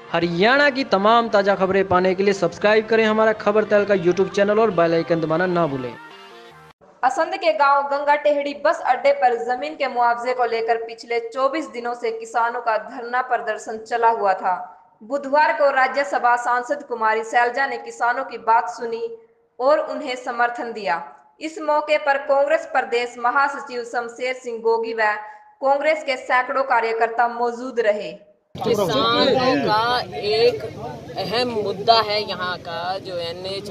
हरियाणा की तमाम ताज़ा खबरें पाने के लिए सब्सक्राइब करें हमारा खबर तहल का यूट्यूब चैनल और बेल आइकन दबाना ना भूलें। असंध के गांव गंगा टेहड़ी बस अड्डे पर जमीन के मुआवजे को लेकर पिछले 24 दिनों से किसानों का धरना प्रदर्शन चला हुआ था। बुधवार को राज्यसभा सांसद कुमारी सैलजा ने किसानों की बात सुनी और उन्हें समर्थन दिया। इस मौके पर कांग्रेस प्रदेश महासचिव शमशेर सिंह गोगी व कांग्रेस के सैकड़ों कार्यकर्ता मौजूद रहे। किसानों का एक अहम मुद्दा है यहाँ का जो NH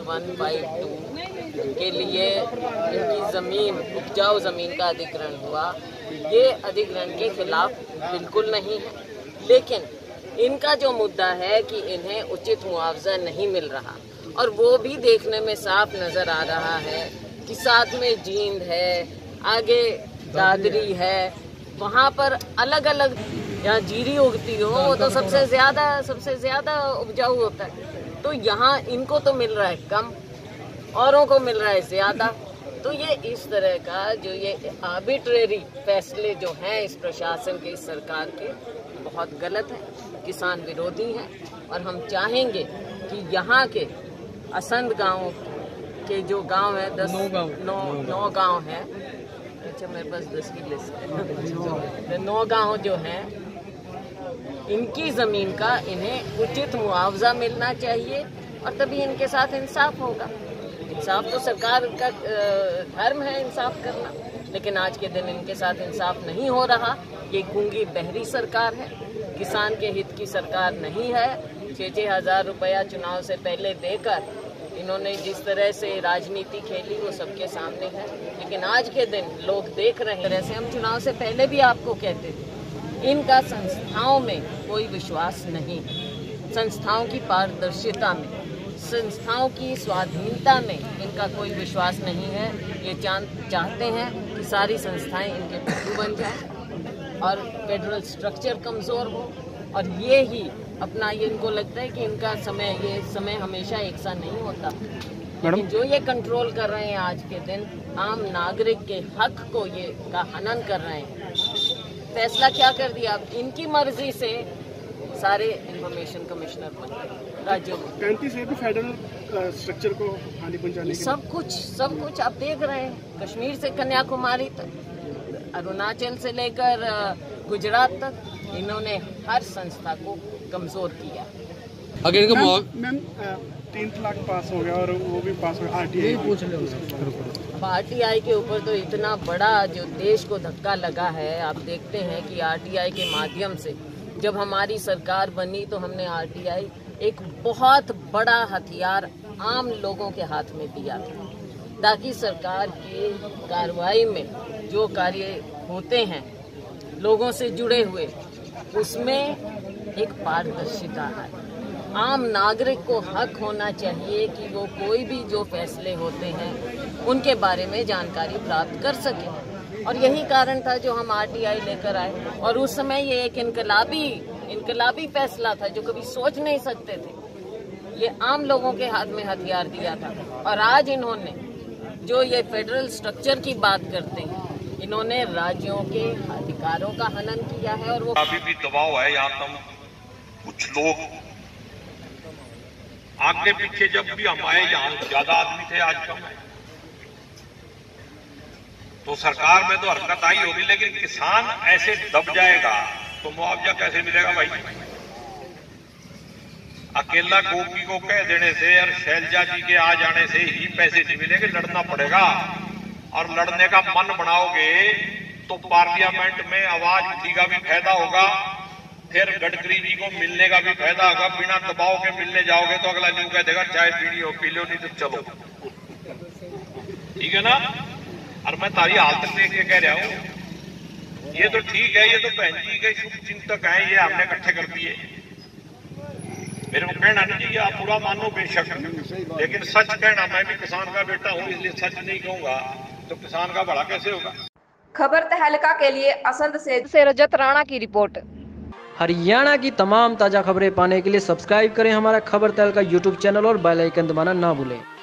1/2 के लिए इनकी जमीन उपजाऊ जमीन का अधिग्रहण हुआ, ये अधिग्रहण के खिलाफ बिल्कुल नहीं है, लेकिन इनका जो मुद्दा है कि इन्हें उचित मुआवजा नहीं मिल रहा और वो भी देखने में साफ नजर आ रहा है कि साथ में जींद है, आगे दादरी है, वहाँ पर अलग अलग यहाँ जीरी उगती हो वो तो सबसे ज्यादा उपजाऊ होता है, तो यहाँ इनको तो मिल रहा है कम, औरों को मिल रहा है ज्यादा। तो ये इस तरह का जो ये आर्बिट्रेरी फैसले जो हैं इस प्रशासन के, इस सरकार के, बहुत गलत है, किसान विरोधी हैं और हम चाहेंगे कि यहाँ के असंध गाँव के जो गांव है 9 गांव हैं, अच्छा मेरे पास 10 की लिस्ट है, 9 गांव जो हैं इनकी जमीन का इन्हें उचित मुआवजा मिलना चाहिए और तभी इनके साथ इंसाफ होगा। इंसाफ तो सरकार का धर्म है इंसाफ करना, लेकिन आज के दिन इनके साथ इंसाफ नहीं हो रहा। ये गूंगी बहरी सरकार है, किसान के हित की सरकार नहीं है। 6-6 हज़ार रुपया चुनाव से पहले देकर इन्होंने जिस तरह से राजनीति खेली वो सबके सामने है, लेकिन आज के दिन लोग देख रहे हैं। जैसे हम चुनाव से पहले भी आपको कहते थे, इनका संस्थाओं में कोई विश्वास नहीं, संस्थाओं की पारदर्शिता में, संस्थाओं की स्वाधीनता में इनका कोई विश्वास नहीं है। ये चाहते हैं कि सारी संस्थाएं इनके पिट्ठू बन जाएं और फेडरल स्ट्रक्चर कमज़ोर हो, और ये ही अपना ये इनको लगता है कि इनका ये समय हमेशा एक सा नहीं होता। लेकिन जो ये कंट्रोल कर रहे हैं आज के दिन, आम नागरिक के हक को ये का हनन कर रहे हैं। फैसला क्या कर दिया, इनकी मर्जी से सारे इंफॉर्मेशन कमिश्नर बन गए राज्यों में, 35 भी फेडरल स्ट्रक्चर को हानि पहुंचाने के सब कुछ आप देख रहे हैं। कश्मीर से कन्याकुमारी तक, अरुणाचल से लेकर गुजरात तक, इन्होंने हर संस्था को कमजोर किया। अगर इनका मैम 3 तलाक पास हो गया और वो भी पास हो, RTI पूछ लो। अब RTI के ऊपर तो इतना बड़ा जो देश को धक्का लगा है, आप देखते हैं कि RTI के माध्यम से जब हमारी सरकार बनी तो हमने RTI एक बहुत बड़ा हथियार आम लोगों के हाथ में दिया था, ताकि सरकार की कार्रवाई में जो कार्य होते हैं लोगों से जुड़े हुए, उसमें एक पारदर्शिता है। आम नागरिक को हक होना चाहिए कि वो कोई भी जो फैसले होते हैं उनके बारे में जानकारी प्राप्त कर सके, और यही कारण था जो हम RTI लेकर आए। और उस समय ये एक इनकलाबी फैसला था जो कभी सोच नहीं सकते थे। ये आम लोगों के हाथ में हथियार दिया था, और आज इन्होंने जो ये फेडरल स्ट्रक्चर की बात करते हैं, इन्होंने राज्यों के अधिकारों का हनन किया है। और वो अभी भी दबाव है यहाँ तक, कुछ लोग आगे पीछे जब भी हम आए यहाँ ज्यादा आदमी थे, आज कम है, तो सरकार में तो हरकत आई होगी, लेकिन किसान ऐसे दब जाएगा तो मुआवजा कैसे मिलेगा भाई। अकेला गोगी को कह देने से और शैलजा जी के आ जाने से ही पैसे नहीं मिलेंगे, लड़ना पड़ेगा। और लड़ने का मन बनाओगे तो पार्लियामेंट में आवाज उठेगा भी फायदा होगा, फिर गडकरी जी को मिलने का भी फायदा होगा। बिना दबाव के मिलने जाओगे तो अगला न्यू कह देगा चाय पीनी हो पी लो, नहीं तो चलो, ठीक है ना। और मैं तारी हाल तक देख के कह रहा हूं, ये तो ठीक है, ये तो बहन जी के शुभ चिंतक हैं, ये हमने इकट्ठे कर दिए। मेरे को कहना नहीं चाहिए, आप पूरा मानो बेशक, लेकिन सच कहना, मैं भी किसान का बेटा हूं, इसलिए सच नहीं कहूंगा तो किसान का भला कैसे होगा। खबर तहलका के लिए असंध से रजत राणा की रिपोर्ट। हरियाणा की तमाम ताज़ा खबरें पाने के लिए सब्सक्राइब करें हमारा खबर तहलका यूट्यूब चैनल और बेल आइकन दबाना ना भूलें।